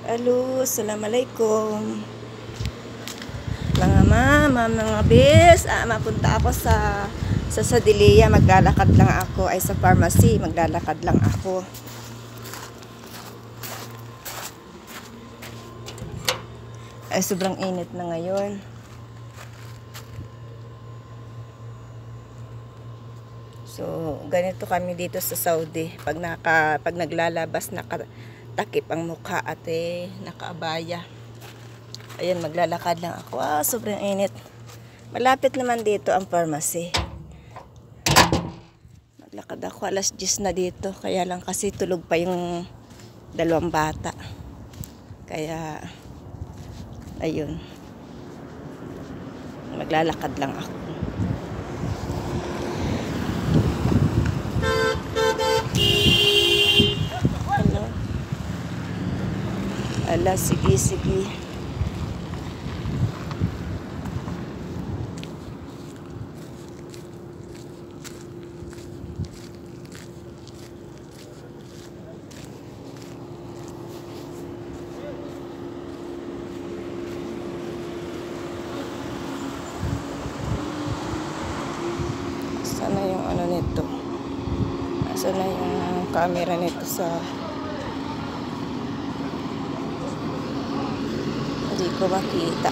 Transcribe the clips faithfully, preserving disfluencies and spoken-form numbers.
Hello, assalamualaikum. Mga mama, mga bis, ah, mapunta ako sa sa Sadilia, maglalakad lang ako ay sa pharmacy, maglalakad lang ako. Ay sobrang init na ngayon. So, ganito kami dito sa Saudi. Pag naka pag naglalabas nakatakip ang mukha at eh, nakaabaya. Ayan, maglalakad lang ako. Ah, sobrang init. Malapit naman dito ang pharmacy. Maglakad ako, alas diyes na dito. Kaya lang kasi tulog pa yung dalawang bata. Kaya, ayun. Maglalakad lang ako. Hello. Ala, sige, sige. Sana yung ano nito. Sana yung camera nito sa hindi ko makita.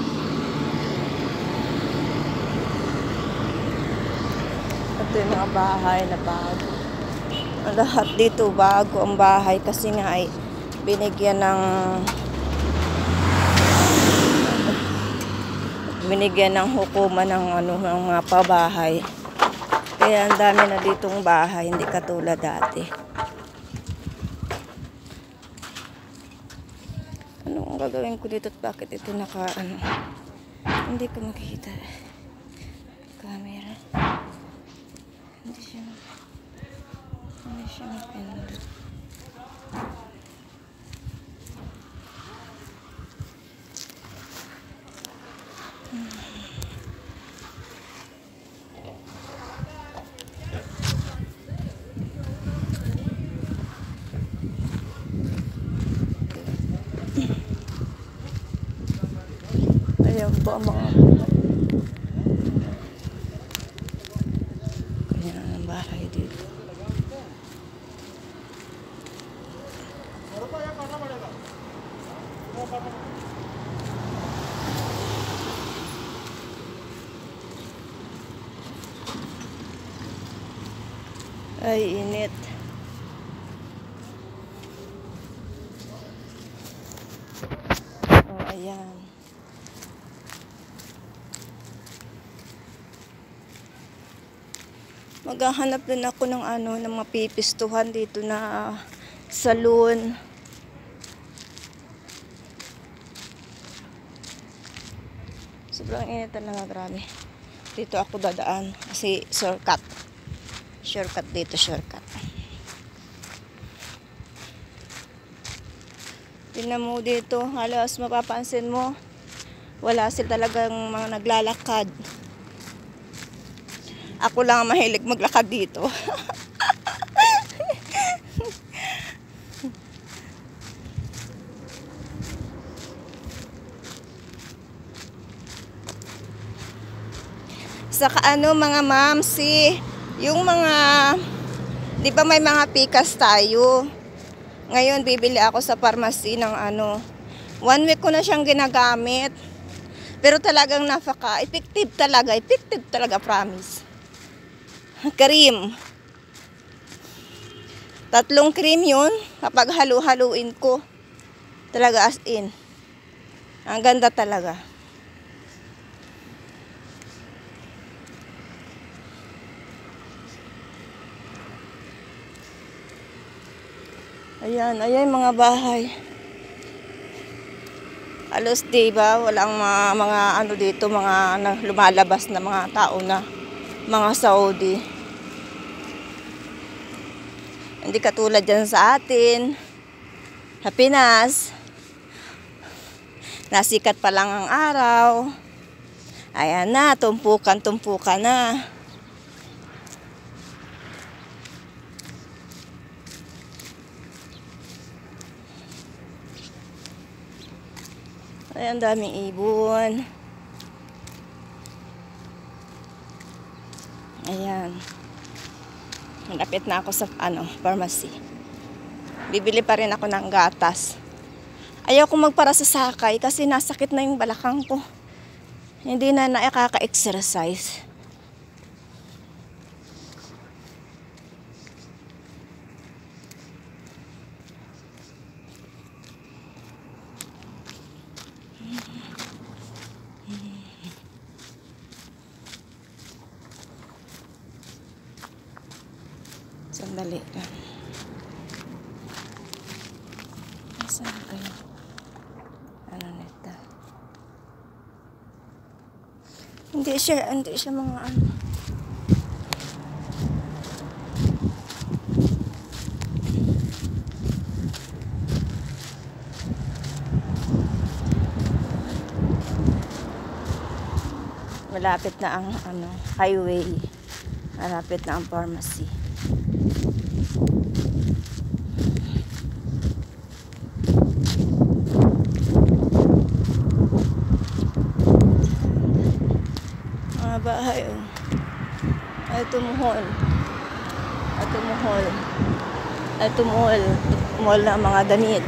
Ito yung mga bahay na bago. Lahat dito bago ang bahay kasi nga ay binigyan ng binigyan ng hukuman ng ano ng mga pabahay. Kaya ang dami na ditong bahay, hindi katulad dati. Ano ang gagawin ko dito at bakit ito naka ano? Hindi ko makikita. Camera. Hindi siya hindi siya mapindot. Ayan po ang mga kanya ang bahay dito. Ay, init. Oh, ayan. Maghahanap din ako ng ano, ng mapipistuhan dito na salon. Sobrang init talaga, grabe. Dito ako dadaan kasi shortcut. Shortcut dito, shortcut. Tingnan mo dito, halos mapapansin mo, wala sila talagang mga naglalakad. Ako lang ang mahilig maglakad dito. Saka ano mga mamsi, yung mga, di ba may mga pikas tayo? Ngayon bibili ako sa pharmacy ng ano, one week ko na siyang ginagamit. Pero talagang napaka-effective talaga, effective talaga, promise. Cream. Tatlong cream yun, kapag halu-haluin ko. Talaga as in. Ang ganda talaga. Ayan, ayan mga bahay. Alos diba, walang mga, mga ano dito, mga ano, lumalabas na mga tao na mga Saudi. Hindi katulad dyan sa atin, sa Pinas. Nasikat pa lang ang araw. Ayan na, tumpukan-tumpukan na. Ay, ang daming ibon. Ayan. Malapit na ako sa ano, pharmacy. Bibili pa rin ako ng gatas. Ayaw ko magpara sa sakay kasi nasakit na yung balakang ko. Hindi na nakaka-exercise. Sandali lang. Nasaan kayo? Ano nito? Hindi siya, hindi siya mga ano. Malapit na ang ano, highway. Malapit na ang pharmacy. Mga bahay, oh. Ay, tumuhol. Ay, tumuhol. Ay, tumuhol. Tumuhol na ang mga damit.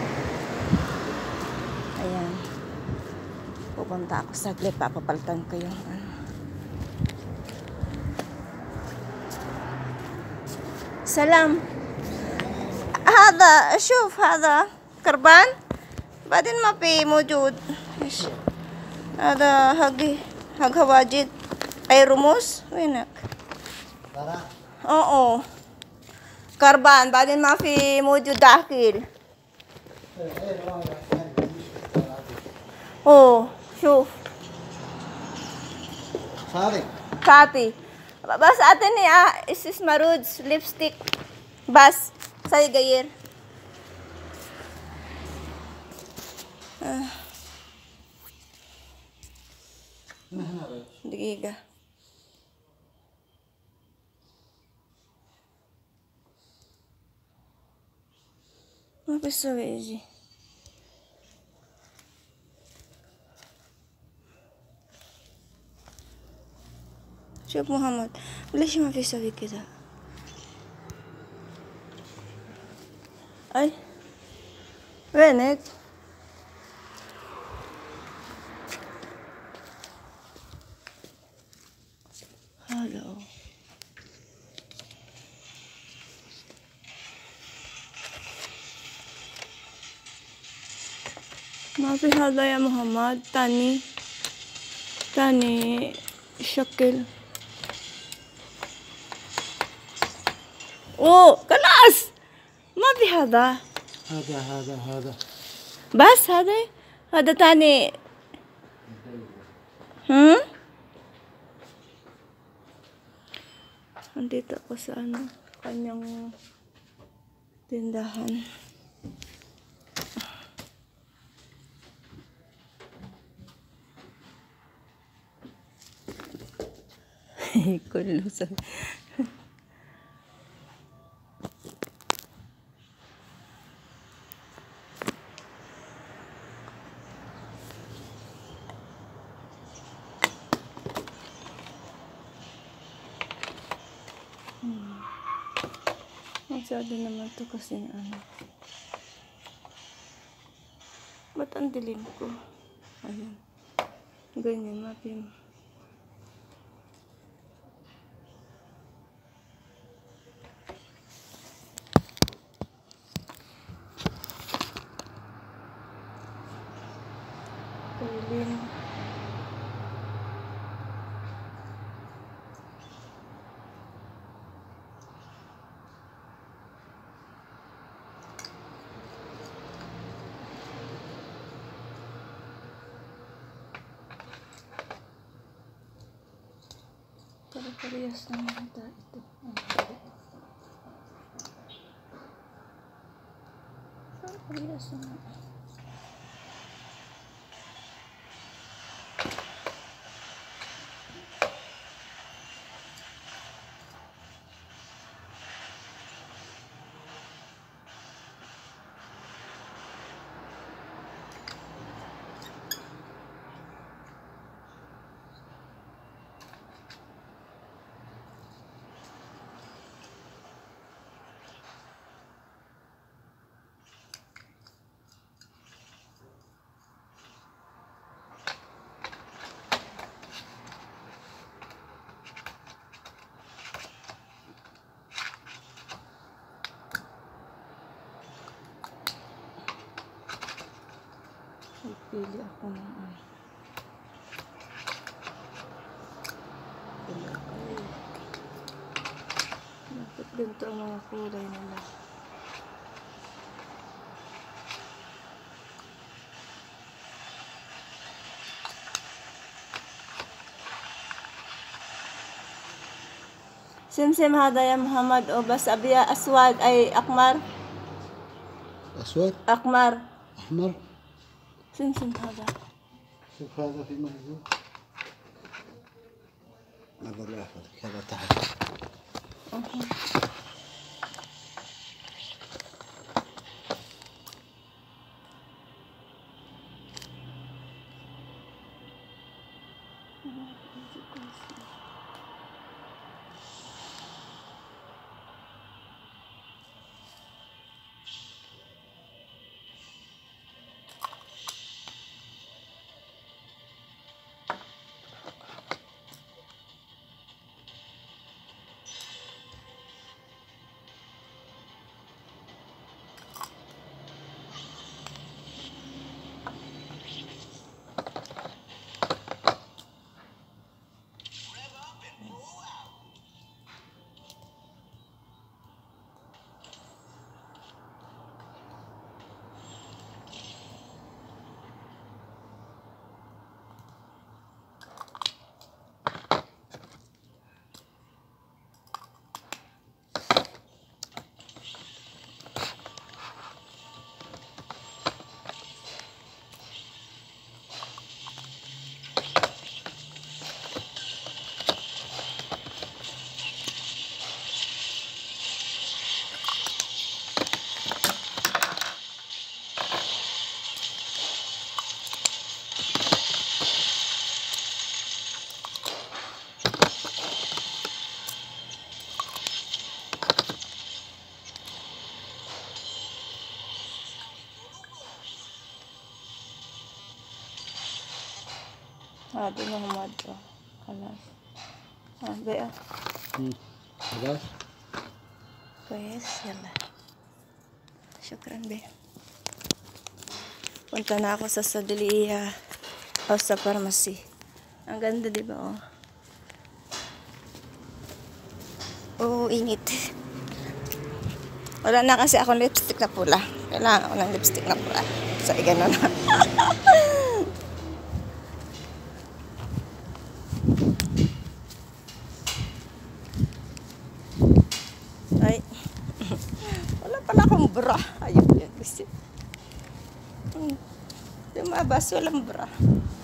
Ayan. Pupunta ako saglit. Papapalitan ko yung ano. سلام. هذا شوف هذا كربان بعدين ما في موجود. ايش هذا حق حق هواجد اي رموز وينك؟ اوه كربان بعدين ما في موجود داخل. اوه شوف صادق كاتي بس اعطيني ايش اسمه روج ليبستيك بس سي غير. آه. دقيقة ما بيسوي يجي. شوف محمد ليش ما في يسوي كذا؟ اي وينك؟ هلا ما في هذا يا محمد. تاني تاني شكل. اوه خلاص ما في هذا. هذا هذا هذا بس هذا هذا تاني. هم andito ako sa ano kanyang tindahan. Kulusan. Hmm. Masyado naman to kasi ano. Ba't ang dilim ko? Ayan. Ganyan natin. Dilim. Parehas naman ito. Parehas naman. Pili ako ng ano. Wala ay. Bakit ganito ang mga kulay nila? Simsim Hadaya Muhammad o Basabiya Aswad ay Akmar. أسود Akmar. أحمر. Simsim Hada. شوف هذا في مهزوم. هذا الأحمر هذا تحت. Hadi Muhammad o. Kalas. Ah, be ah. خلاص. Pues, yala. Syukran, be. Punta na ako sa Sadiliya o sa pharmacy. Ang ganda, di ba, oh? Oo, init. Wala na kasi akong lipstick na pula. Kailangan ako ng lipstick na pula. So, igano na. Ay. Wala pala akong bra. Ayun, yun. Lumabas, walang bra.